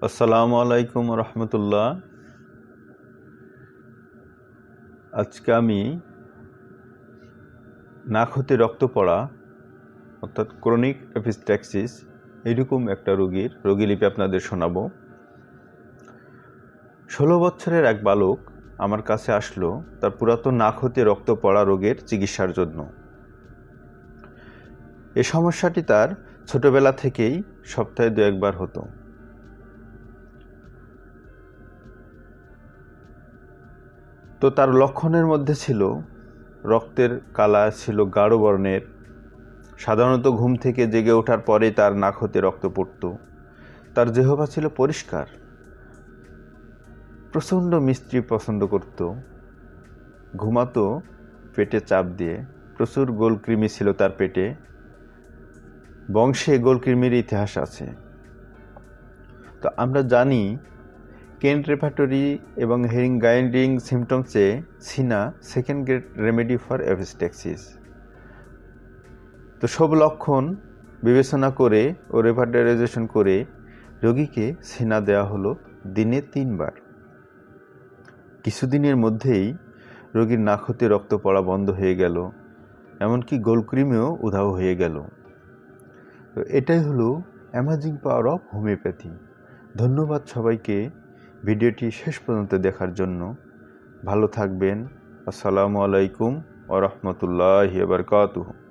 আসসালামু আলাইকুম রহমতুল্লাহ। আজকে আমি নাক হতে রক্ত পড়া অর্থাৎ ক্রনিক এপিস্ট্যাক্সিস এরকম একটা রোগী লিপি আপনাদের শোনাবো। 16 বছরের এক বালক আমার কাছে আসলো তার পুরাতন নাক হতে রক্ত পড়া রোগের চিকিৎসার জন্য। এ সমস্যাটি তার ছোটবেলা থেকেই সপ্তাহে 2-1 বার হতো। তো তার লক্ষণের মধ্যে ছিল রক্তের কালার ছিল গাঢ় বর্ণের, সাধারণত ঘুম থেকে জেগে ওঠার পরেই তার নাক হতে রক্ত পড়ত। তার জিহ্বা ছিল পরিষ্কার, প্রচণ্ড মিষ্টি পছন্দ করত, ঘুমাতো পেটে চাপ দিয়ে, প্রচুর গোলকৃমি ছিল তার পেটে, বংশে গোলকৃমির ইতিহাস আছে। তো আমরা জানি কেন্ট রেপার্টরি এবং হেরিং গাইডিং সিমটমসে Cina second grade remedy for epistaxis. তো সব লক্ষণ বিবেচনা করে ও রেপার্টারাইজেশন করে রোগীকে সিনা দেওয়া হলো দিনে 3 বার। কিছুদিনের মধ্যেই রোগীর নাক হতে রক্ত পড়া বন্ধ হয়ে গেল, এমনকি গোলকৃমিও উধাও হয়ে গেল। তো এটাই হলো অ্যামেজিং পাওয়ার অফ হোমিওপ্যাথি। ধন্যবাদ সবাইকে ভিডিওটি শেষ পর্যন্ত দেখার জন্য। ভালো থাকবেন। আসসালামু আলাইকুম ওয়া রাহমাতুল্লাহি ওয়া বারাকাতুহু।